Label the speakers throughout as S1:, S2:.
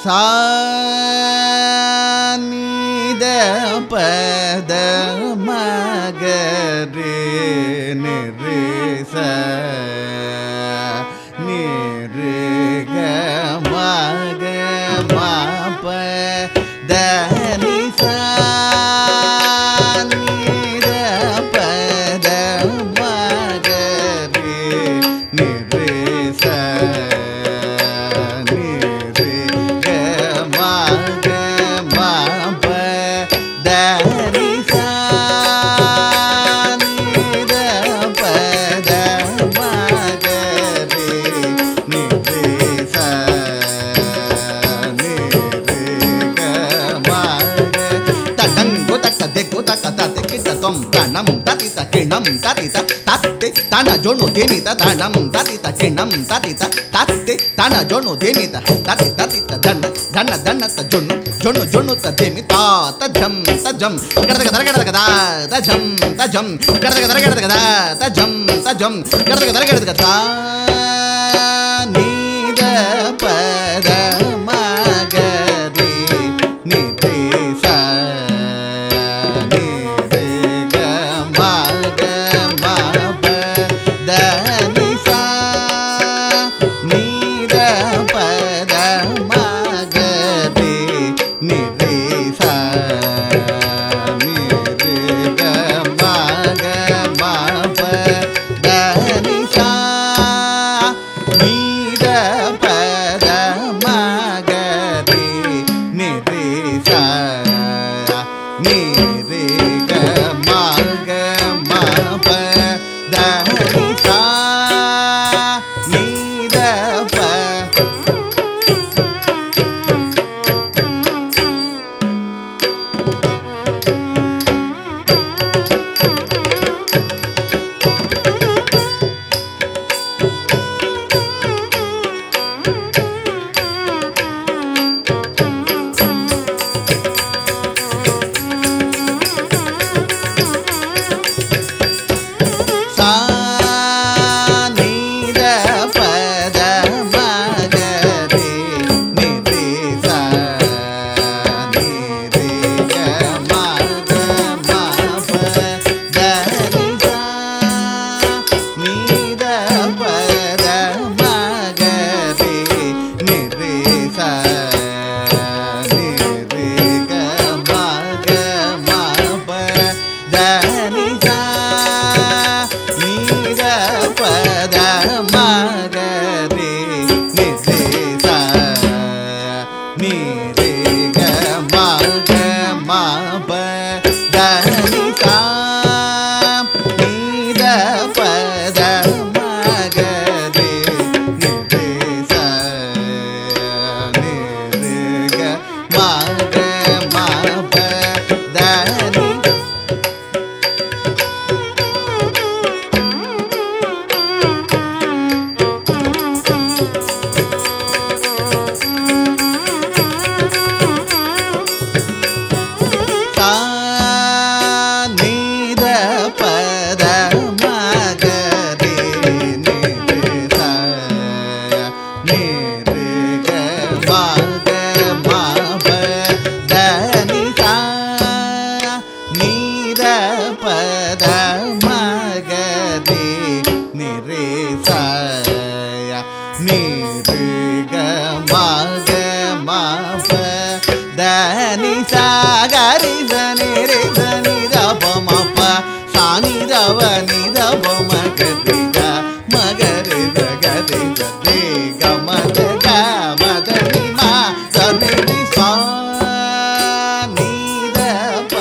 S1: சா நீ த பத மக ரே நி ரே ச நி ரே க ம க ம ப த நி சா நீ த பத மக ரே நி ரே ச நி ரே க ம க ம ப த நி சா நீ த பத மக ரே நி ரே ச நி ரே க ம க தடங்கு தக்க தெக்கு தக்க தக்கு தம் தனம் ததித கிணம் ததித தத்தை தன ஜோனு தேனித தனம் ததித கிணம் ததித தத்தை தன ஜோனு தேனித ததி ததித தன தன தன த ஜோனு ஜோனு ஜோனு த தேனி த தஜம் தஜம் கடதக தரகடக த தஜம் தஜம் கடதக தரகடக த தஜம் தஜம் கடதக தரகடக த நீத பத மக ரே நி ரே ச நி ரே க ம க ம ப த நி சா நீ த பத மக ரே நி ரே ச நி ரே க ம க ம ப த நி சா நீ த பத மக ரே நி ரே ச நீ ரே க ம க ம ப த நி சா நீ த ப சா நீ த பத மக ரே நி ரே ச நி ரே க ம க ம ப த நி சா நீ த பத மக ரே நி ரே ச நி ரே க ம க ம ப த நி சா நீ த பத மக ரே நி ரே ச நீ ரே க ம க ம ப த நி சா நீ த பத மக ரே நி ரே ச நி ரே க ம க ம ப த நி சா நீ த பத மக ரே நி ரே ச நி ரே க ம க ம ப த நி சா நீ த பத மக ரே நி ரே ச நி ரே க ம க ம ப த நி சா க ரி த நி ரே த நி த ப ம ப சா நி த வ நி த ப ம க ரி க ம க ரி த க ரி த ரே க ம த க ம த நி ம த நி ரி சா நீ த ப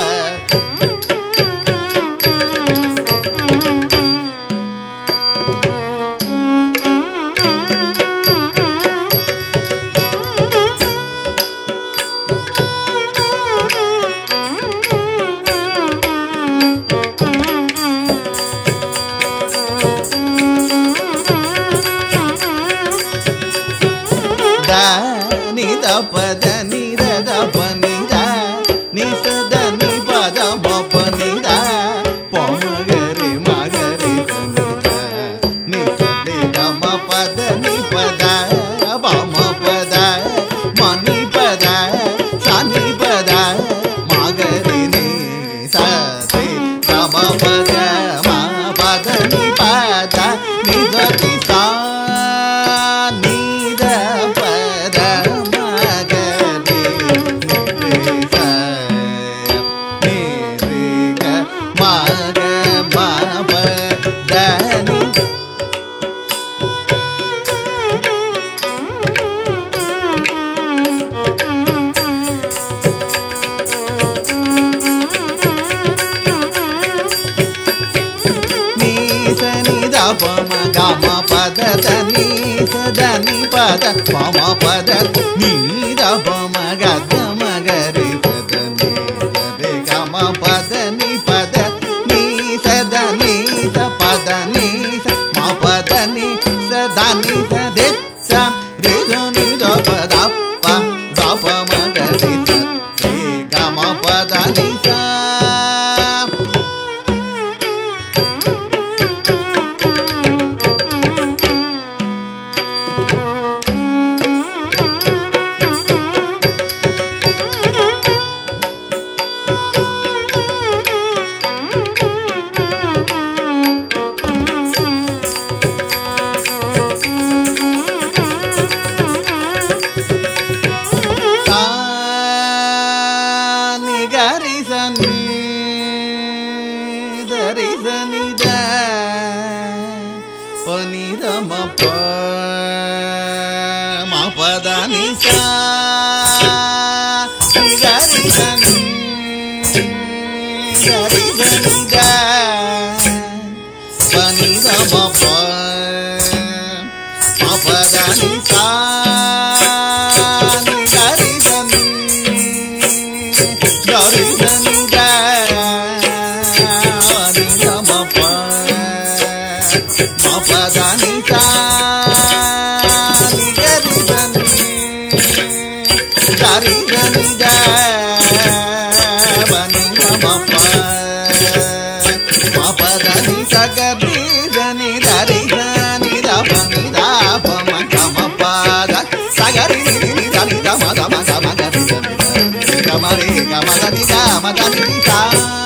S1: గమ పద దని సదని పద మమ పద నీద పమ గద మగరి పద ని గమ పద ని పద ని సదని స పద ని స మ పద ని సదని సదే స రే ని ద పద ప ద ప మగరి స గమ పద ని స Gama